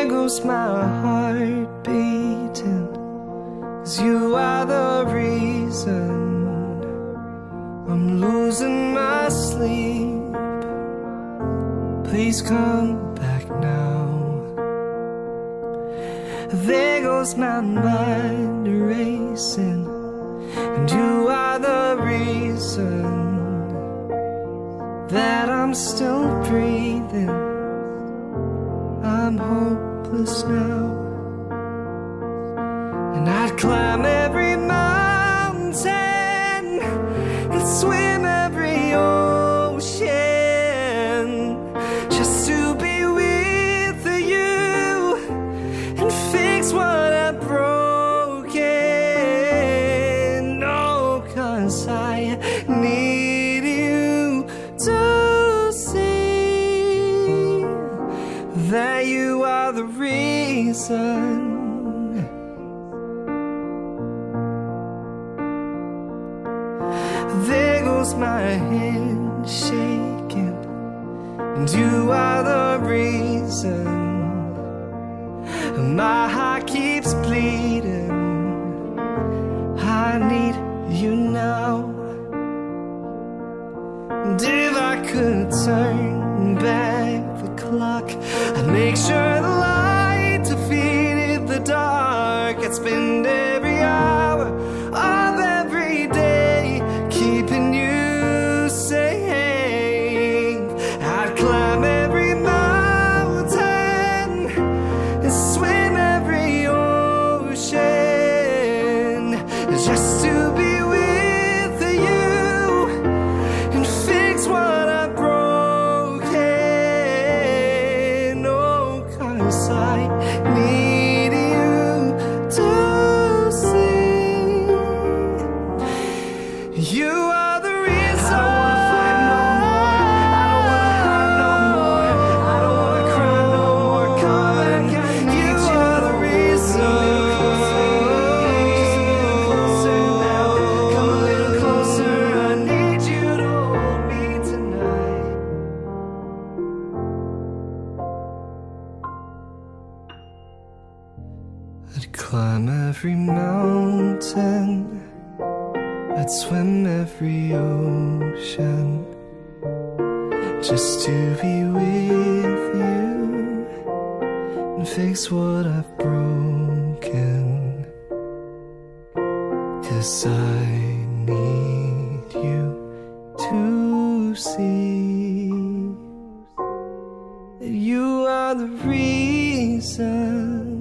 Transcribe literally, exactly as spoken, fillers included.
There goes my heart beating, 'cause you are the reason I'm losing my sleep. Please come back now. There goes my mind racing, and you are the reason that I'm still breathing. I'm hopeless now, and I'd climb every mountain and swim every ocean just to be with you and fix what I've broken. No, 'cause I need you to see that you are the reason. There goes my hand shaking, and you are the reason my heart keeps bleeding. I need you now. And if I could turn back the clock, I'd make sure the light defeated the dark. I'd spend every hour of every day keeping you safe. I'd climb every mountain and swim every ocean just to be with you and fix what I've broken. Oh, 'cause I need you to see you are the reason. I don't wanna fight no more, I don't wanna hide no more, I don't wanna cry no more. Come back, I need you. You are the reason. Come a little closer, I need you to hold me tonight. I'd climb every mountain, I'd swim every ocean just to be with you and fix what I've broken. 'Cause I need you to see that you are the reason.